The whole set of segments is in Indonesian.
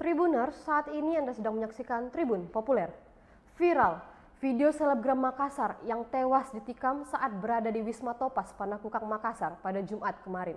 Tribuners, saat ini Anda sedang menyaksikan Tribun Populer. Viral, video selebgram Makassar yang tewas ditikam saat berada di Wisma Topas Panakukang Makassar pada Jumat kemarin.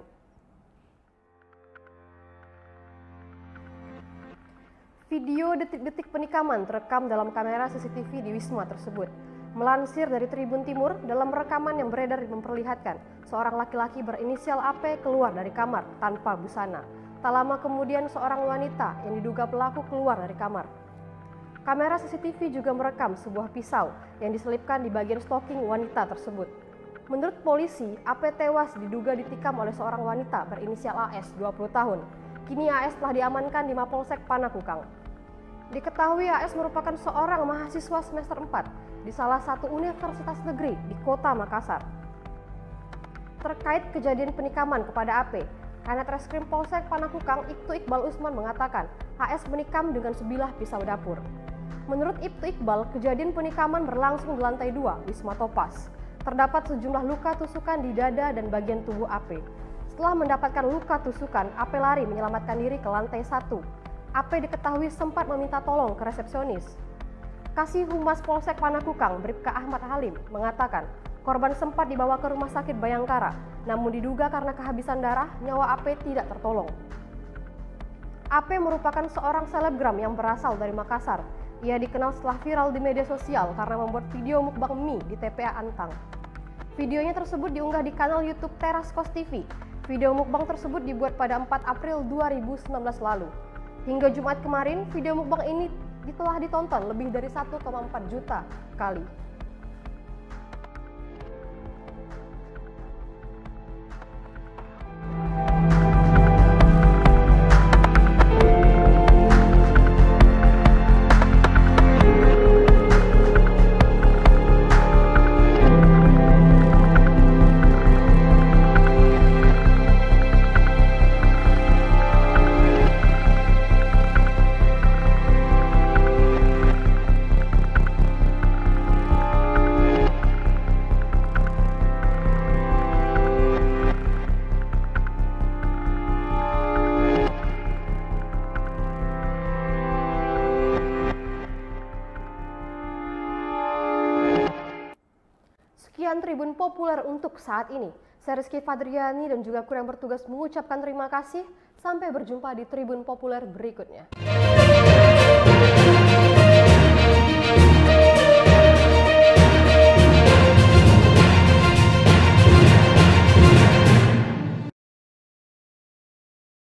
Video detik-detik penikaman terekam dalam kamera CCTV di Wisma tersebut. Melansir dari Tribun Timur, dalam rekaman yang beredar memperlihatkan seorang laki-laki berinisial AP keluar dari kamar tanpa busana. Tak lama kemudian seorang wanita yang diduga pelaku keluar dari kamar. Kamera CCTV juga merekam sebuah pisau yang diselipkan di bagian stocking wanita tersebut. Menurut polisi, AP tewas diduga ditikam oleh seorang wanita berinisial AS 20 tahun. Kini AS telah diamankan di Mapolsek Panakukang. Diketahui AS merupakan seorang mahasiswa semester 4 di salah satu universitas negeri di kota Makassar. Terkait kejadian penikaman kepada AP, Kanit Reskrim Polsek Panakukang Ibtu Iqbal Usman mengatakan AS menikam dengan sebilah pisau dapur. Menurut Ibtu Iqbal, kejadian penikaman berlangsung di lantai 2 Wisma Topas. Terdapat sejumlah luka tusukan di dada dan bagian tubuh AP. Setelah mendapatkan luka tusukan, AP lari menyelamatkan diri ke lantai 1. AP diketahui sempat meminta tolong ke resepsionis. Kasih Humas Polsek Panakukang, Bribka Ahmad Halim, mengatakan korban sempat dibawa ke Rumah Sakit Bayangkara, namun diduga karena kehabisan darah, nyawa AP tidak tertolong. AP merupakan seorang selebgram yang berasal dari Makassar. Ia dikenal setelah viral di media sosial karena membuat video mukbang mie di TPA Antang. Videonya tersebut diunggah di kanal YouTube Teras Kos TV. Video mukbang tersebut dibuat pada 4 April 2019 lalu. Hingga Jumat kemarin, video mukbang ini telah ditonton lebih dari 1,4 juta kali. Sekian Tribun Populer untuk saat ini. Saya Rizky Fadriani dan juga kru yang bertugas mengucapkan terima kasih. Sampai berjumpa di Tribun Populer berikutnya.